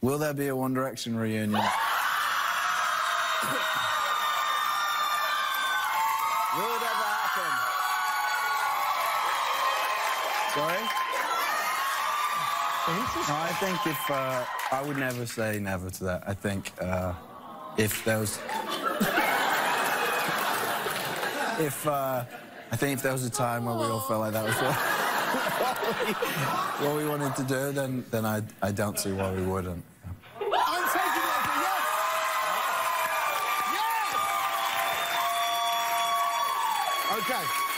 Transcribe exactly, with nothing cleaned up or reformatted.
Will there be a One Direction reunion? Will it ever happen? Sorry? No, I think if... Uh, I would never say never to that. I think uh, if there was... if... Uh, I think if there was a time where we all felt like that was what, what we wanted to do, then, then I, I don't see why we wouldn't. I'm taking it as a yes! Yes! Okay.